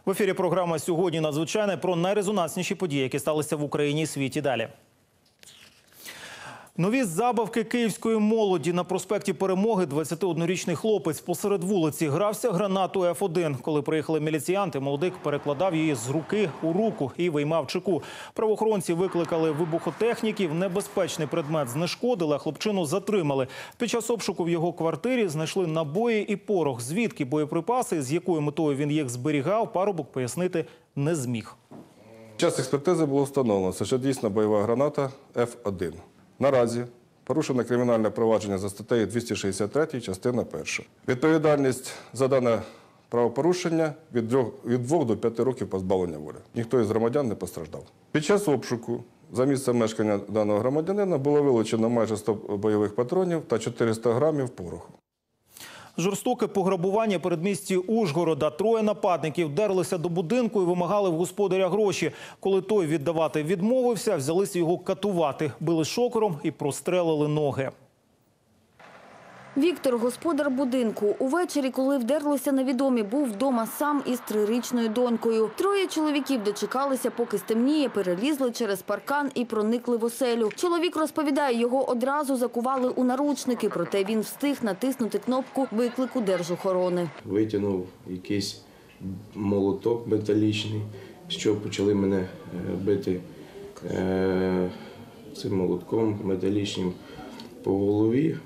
В ефірі програма «Сьогодні надзвичайне» про найрезонансніші події, які сталися в Україні і світі. Далі. Нові забавки київської молоді. На проспекті Перемоги 21-річний хлопець посеред вулиці грався гранатою F1. Коли приїхали міліціянти, молодик перекладав її з руки у руку і виймав чеку. Правоохоронці викликали вибухотехніків. Небезпечний предмет знешкодили, а хлопчину затримали. Під час обшуку в його квартирі знайшли набої і порох. Звідки боєприпаси, з якою метою він їх зберігав, парубок пояснити не зміг. Під час експертизи було встановлено, що дійсно бойова граната F1. Наразі порушено кримінальне провадження за статтею 263, частина 1. Відповідальність за дане правопорушення від 2 до 5 років позбавлення волі. Ніхто із громадян не постраждав. Під час обшуку за місцем мешкання даного громадянина було вилучено майже 100 бойових патронів та 400 грамів пороху. Жорстоке пограбування передмісті Ужгорода. Троє нападників вдерлися до будинку і вимагали в господаря гроші. Коли той віддавати відмовився, взялися його катувати. Били шокером і прострелили ноги. Віктор – господар будинку. Увечері, коли вдерлися невідомі, був вдома сам із 3-річною донькою. Троє чоловіків дочекалися, поки стемніє, перелізли через паркан і проникли в оселю. Чоловік розповідає, його одразу закували у наручники, проте він встиг натиснути кнопку виклику держохорони. Витягнув якийсь молоток металічний, що почали мене бити цим молотком металічним по голові,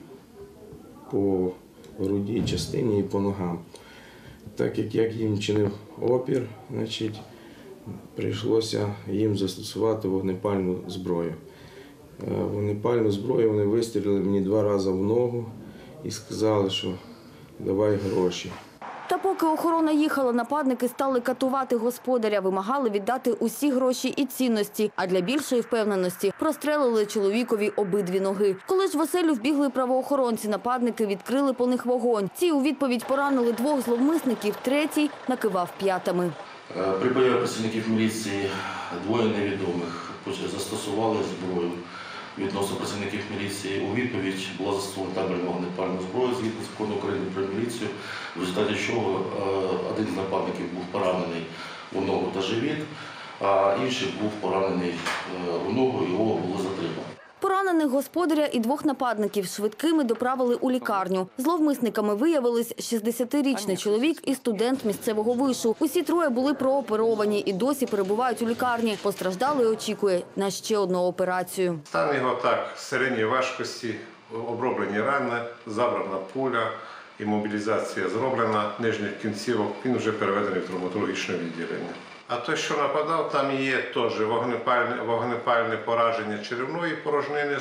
по грудній частині і по ногам. Так як я їм чинив опір, прийшлося їм застосувати вогнепальну зброю. Вогнепальну зброю вони вистрілили мені 2 рази в ногу і сказали, що давай гроші. Та поки охорона їхала, нападники стали катувати господаря, вимагали віддати усі гроші і цінності, а для більшої впевненості прострелили чоловікові обидві ноги. Коли ж в оселю вбігли правоохоронці, нападники відкрили по них вогонь. Ці у відповідь поранили 2 зловмисників, третій накивав п'ятами. При появі працівників міліції 2 невідомих застосували зброю. Відносно працівників міліції у відповідь була застосована табельна вогнепальна зброя згідно закону України про міліцію, в результаті чого один з нападників був поранений у ногу та живіт, а інший був поранений у ногу, його було затримано. Поранених господаря і 2 нападників швидкими доправили у лікарню. Зловмисниками виявились 60-річний чоловік і студент місцевого вишу. Усі троє були прооперовані і досі перебувають у лікарні. Постраждалий очікує на ще одну операцію. Стан його так, середньої важкості, оброблені рани, забрана пуля, імобілізація зроблена нижніх кінцівок, він вже переведений в травматологічне відділення. А той, що нападав, там є теж вогнепальне пораження черевної порожнини,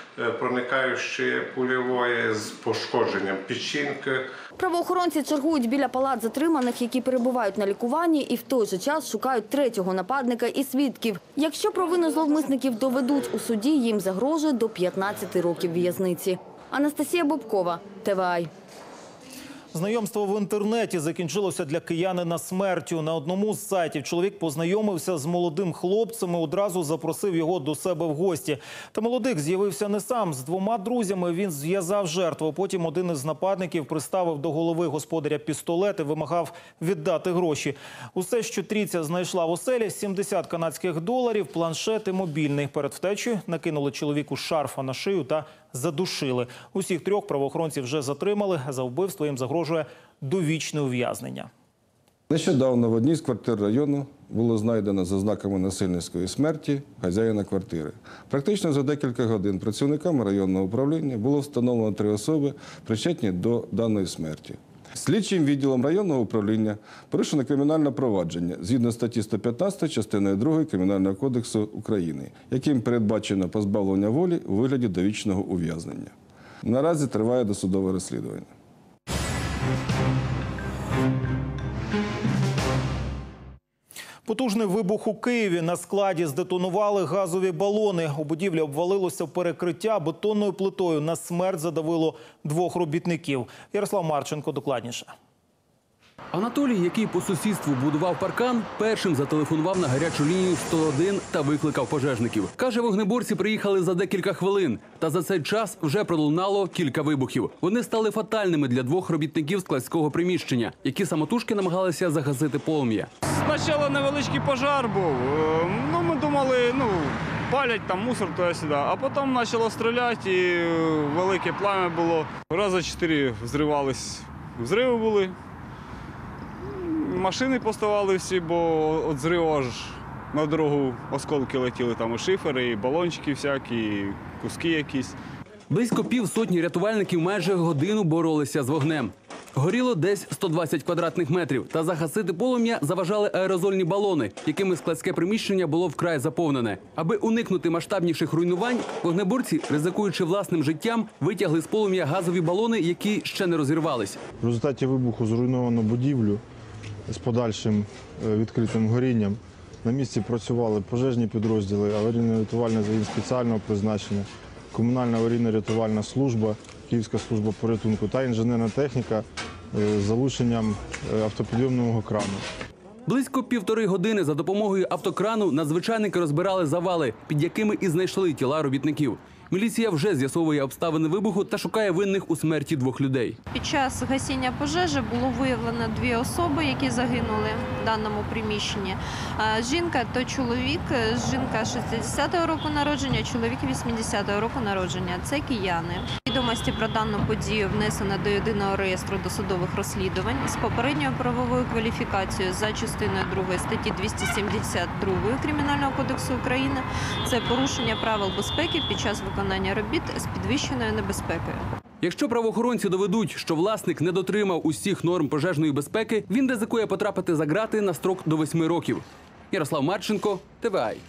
проникаючої пульової з пошкодженням печінки. Правоохоронці чергують біля палат затриманих, які перебувають на лікуванні, і в той же час шукають 3-го нападника і свідків. Якщо провину зловмисників доведуть у суді, їм загрожує до 15 років в'язниці. Анастасія Бобкова, ТВА. Знайомство в інтернеті закінчилося для киянина смертю. На одному з сайтів чоловік познайомився з молодим хлопцем і одразу запросив його до себе в гості. Та молодик з'явився не сам. З 2 друзями він зв'язав жертву. Потім один із нападників приставив до голови господаря пістолет і вимагав віддати гроші. Усе, що трійця знайшла в оселі – 70 канадських доларів, планшет і мобільний. Перед втечею накинули чоловіку шарфа на шию та задушили. Усіх 3 правоохоронців вже затримали. За вбивство їм загрожує довічне ув'язнення. Нещодавно в одній з квартир району було знайдено за ознаками насильницької смерті хазяїна квартири. Практично за декілька годин працівниками районного управління було встановлено 3 особи, причетні до даної смерті. Слідчим відділом районного управління порушено кримінальне провадження згідно статті 115 частиною 2 Кримінального кодексу України, яким передбачено позбавлення волі у вигляді довічного ув'язнення. Наразі триває досудове розслідування. Потужний вибух у Києві. На складі здетонували газові балони. У будівлі обвалилося перекриття бетонною плитою. На смерть задавило 2 робітників. Ярослав Марченко докладніше. Анатолій, який по сусідству будував паркан, першим зателефонував на гарячу лінію 101 та викликав пожежників. Каже, вогнеборці приїхали за декілька хвилин, та за цей час вже пролунало кілька вибухів. Вони стали фатальними для двох робітників складського приміщення, які самотужки намагалися загасити полум'я. Спочатку невеличкий пожар був. Ми думали, палять там мусор туди-сюди, а потім почало стріляти і велике плам'я було. Рази 4 взривались. Взриви були. Машини поставали всі, бо від зриву аж на дорогу осколки летіли, там і шифери, і балончики всякі, і куски якісь. Близько півсотні рятувальників майже годину боролися з вогнем. Горіло десь 120 квадратних метрів, та загасити полум'я заважали аерозольні балони, якими складське приміщення було вкрай заповнене. Аби уникнути масштабніших руйнувань, вогнеборці, ризикуючи власним життям, витягли з полум'я газові балони, які ще не розірвались. В результаті вибуху зруйновано будівлю з подальшим відкритим горінням. На місці працювали пожежні підрозділи, аварійно-рятувальний загін спеціального призначення, комунальна аварійно-рятувальна служба, Київська служба порятунку та інженерна техніка з залученням автопідйомного крану. Близько 1,5 години за допомогою автокрану надзвичайники розбирали завали, під якими і знайшли тіла робітників. Міліція вже з'ясовує обставини вибуху та шукає винних у смерті 2 людей. Під час гасіння пожежі було виявлено 2 особи, які загинули в даному приміщенні. Жінка – то чоловік, жінка 60-го року народження, чоловік 80-го року народження. Це кияни. Відомості про дану подію внесено до єдиного реєстру досудових розслідувань з попередньою правовою кваліфікацією за частиною 2 статті 272 Кримінального кодексу України. Це порушення правил безпеки під час виконання робіт з підвищеною небезпекою. Якщо правоохоронці доведуть, що власник не дотримав усіх норм пожежної безпеки, він ризикує потрапити за ґрати на строк до 8 років. Ярослав Марченко, ТВАЙ.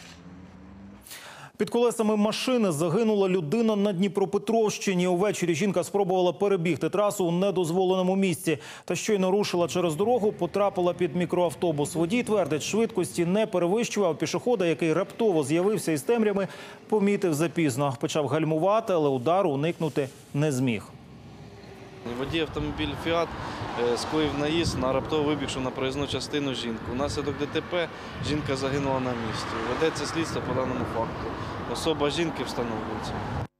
Під колесами машини загинула людина на Дніпропетровщині. Увечері жінка спробувала перебігти трасу у недозволеному місці. Та щойно рушила через дорогу, потрапила під мікроавтобус. Водій твердить, швидкості не перевищував. Пішохода, який раптово з'явився із темряви, помітив запізно. Почав гальмувати, але удару уникнути не зміг. Водій автомобіля «Фіат» скоїв наїзд на раптово вибігши на проїзну частину жінку. Внаслідок ДТП жінка загинула на місці. Ведеться слідство по даному факту. Особа жінки встановлюється.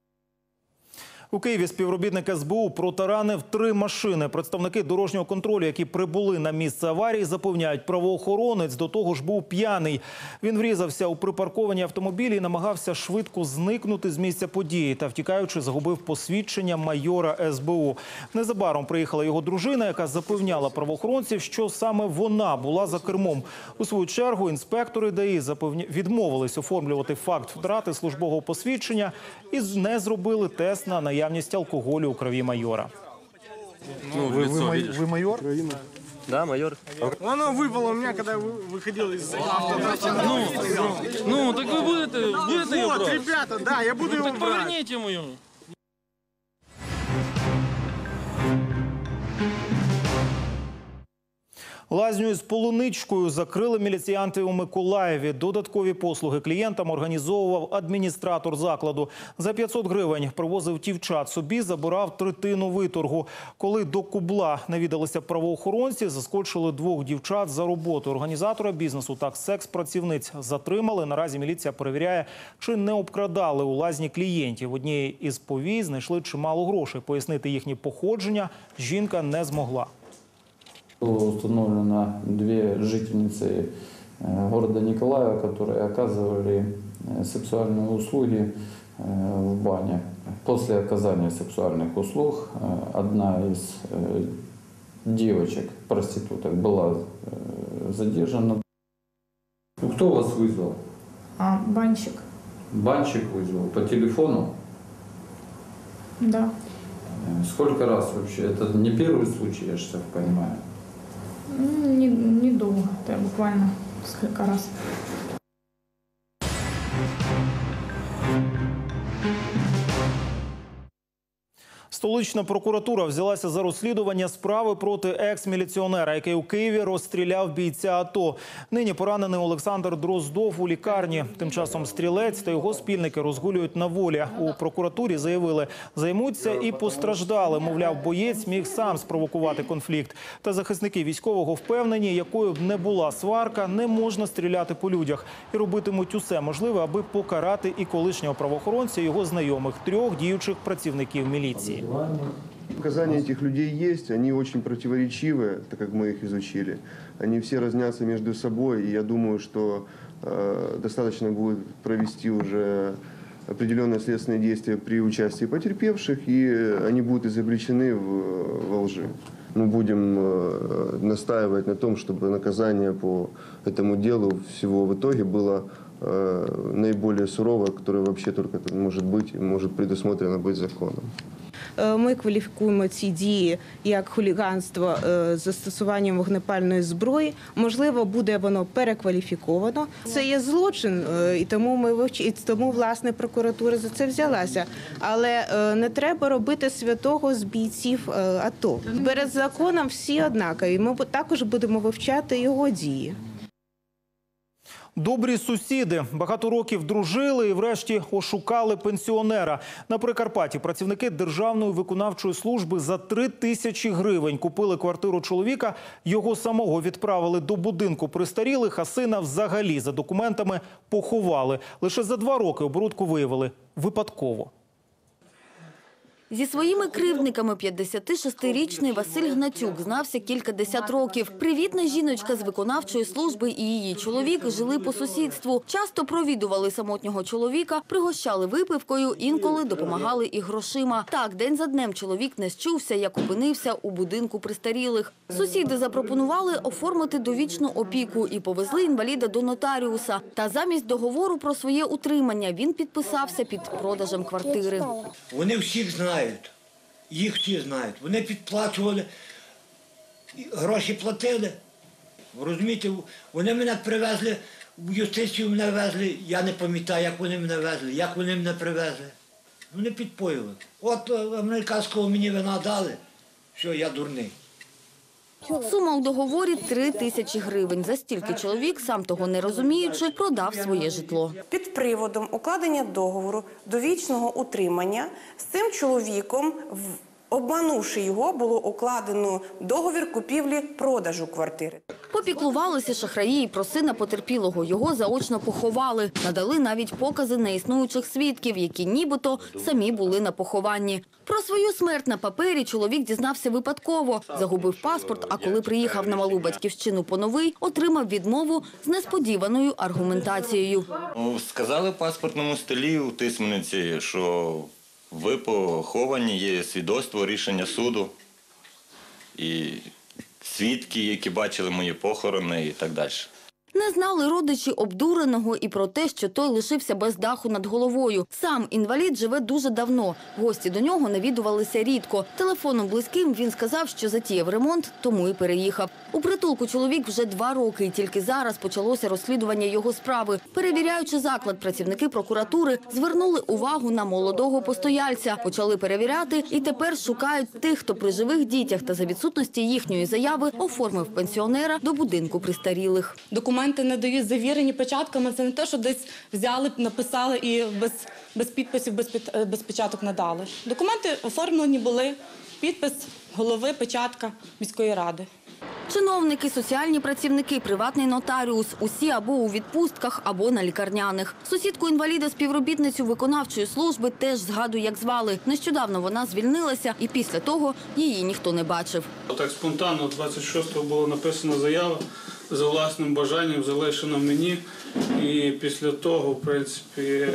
У Києві співробітник СБУ протаранив 3 машини. Представники дорожнього контролю, які прибули на місце аварії, запевняють, правоохоронець до того ж був п'яний. Він врізався у припарковані автомобілі і намагався швидко зникнути з місця події. Та, втікаючи, загубив посвідчення майора СБУ. Незабаром приїхала його дружина, яка запевняла правоохоронців, що саме вона була за кермом. У свою чергу інспектори ДАІ відмовились оформлювати факт втрати службового посвідчення і не зробили тест на наявність алкоголю у крові майора. Ви майор? Да, майор. Воно випало у мене, коли виходив із автомобіля. Так ви будете його брати? Ребята, да, я буду його брати. Поверніть йому. Лазню із полуничкою закрили міліціянти у Миколаєві. Додаткові послуги клієнтам організовував адміністратор закладу. За 500 гривень привозив дівчат собі, забирав третину виторгу. Коли до кубла навідалися правоохоронці, заскочили 2 дівчат за роботу. Організатора бізнесу та секс-працівниць затримали. Наразі міліція перевіряє, чи не обкрадали у лазні клієнтів. Однієї із повій знайшли чимало грошей. Пояснити їхнє походження жінка не змогла. Было установлено 2 жительницы города Николаева, которые оказывали сексуальные услуги в бане. После оказания сексуальных услуг одна из девочек, проституток, была задержана. Кто вас вызвал? Банщик. Банщик вызвал по телефону? Да. Сколько раз вообще? Это не первый случай, я же так понимаю. Недолго, это буквально несколько раз. Столична прокуратура взялася за розслідування справи проти екс-міліціонера, який у Києві розстріляв бійця АТО. Нині поранений Олександр Дроздов у лікарні. Тим часом стрілець та його спільники розгулюють на волі. У прокуратурі заявили, займуться і постраждали. Мовляв, боєць міг сам спровокувати конфлікт. Та захисники військового впевнені, якою б не була сварка, не можна стріляти по людях. І робитимуть усе можливе, аби покарати і колишнього правоохоронця, і його знайомих, 3 діючих працівників міліції. Показания этих людей есть, они очень противоречивые, так как мы их изучили. Они все разнятся между собой, и я думаю, что достаточно будет провести уже определенные следственные действия при участии потерпевших, и они будут изобличены во лжи. Мы будем настаивать на том, чтобы наказание по этому делу всего в итоге было наиболее суровое, которое вообще только может быть, может предусмотрено быть законом. Ми кваліфікуємо ці дії як хуліганство з застосуванням вогнепальної зброї. Можливо, буде воно перекваліфіковано. Це є злочин, і тому власне прокуратура за це взялася. Але не треба робити святого з бійців АТО. Перед законом всі однакові. Ми також будемо вивчати його дії. Добрі сусіди. Багато років дружили і врешті ошукали пенсіонера. На Прикарпатті працівники Державної виконавчої служби за 3000 гривень купили квартиру чоловіка. Його самого відправили до будинку престарілих, а сина взагалі за документами поховали. Лише за 2 роки оборудку виявили випадково. Зі своїми кривдниками 56-річний Василь Гнатюк знався кількадесят років. Привітна жіночка з виконавчої служби і її чоловік жили по сусідству. Часто провідували самотнього чоловіка, пригощали випивкою, інколи допомагали і грошима. Так, день за днем чоловік не счувся, як опинився у будинку престарілих. Сусіди запропонували оформити довічну опіку і повезли інваліда до нотаріуса. Та замість договору про своє утримання він підписався під продажем квартири. Вони всіх знають, їх всі знають. Вони підплачували, гроші платили. Розумієте, вони мене привезли, в юстицію мене везли, я не пам'ятаю, як вони мене везли, як вони мене привезли. Вони підпоїли. От американського мені вина дали, що я дурний. Сума у договорі – 3000 гривень. За стільки чоловік, сам того не розуміючи, продав своє житло. Під приводом укладення договору довічного утримання з цим чоловіком, обманувши його, було укладено договір купівлі-продажу квартири. Попіклувалися шахраї і про сина потерпілого. Його заочно поховали. Надали навіть покази неіснуючих свідків, які нібито самі були на похованні. Про свою смерть на папері чоловік дізнався випадково. Загубив паспорт, а коли приїхав на малу батьківщину по новий, отримав відмову з несподіваною аргументацією. Сказали в паспортному столі у Тисмениці, що ви поховані, є свідоцтво, рішення суду і свідки, які бачили мої похорони і так далі. Не знали родичі обдуреного і про те, що той лишився без даху над головою. Сам інвалід живе дуже давно. Гості до нього навідувалися рідко. Телефоном близьким він сказав, що затіяв ремонт, тому і переїхав. У притулку чоловік вже 2 роки, і тільки зараз почалося розслідування його справи. Перевіряючи заклад, працівники прокуратури звернули увагу на молодого постояльця. Почали перевіряти і тепер шукають тих, хто при живих дітях та за відсутності їхньої заяви оформив пенсіонера до будинку престарілих. Документи не дають завірені печатками. Це не те, що десь взяли, написали і без підписів, без печаток надали. Документи оформлені були, підпис голови, печатка міської ради. Чиновники, соціальні працівники, приватний нотаріус – усі або у відпустках, або на лікарняних. Сусідку інваліда, співробітницю виконавчої служби теж згадує, як звали. Нещодавно вона звільнилася, і після того її ніхто не бачив. Так спонтанно 26-го була написана заява за власним бажанням, залишена мені. І після того, в принципі,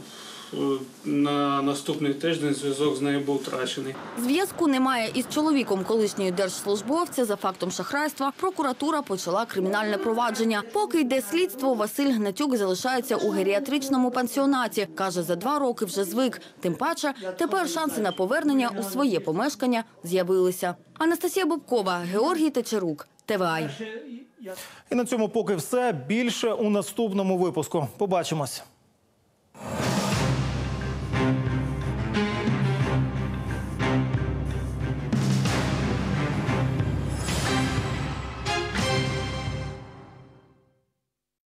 на наступний тиждень зв'язок з нею був втрачений. Зв'язку немає із чоловіком колишнього держслужбовця. За фактом шахрайства прокуратура почала кримінальне провадження. Поки йде слідство, Василь Гнатюк залишається у геріатричному пансіонаті. Каже, за 2 роки вже звик. Тим паче, тепер шанси на повернення у своє помешкання з'явилися. Анастасія Бобкова, Георгій Течерук, ТВА. І на цьому поки все. Більше у наступному випуску. Побачимось.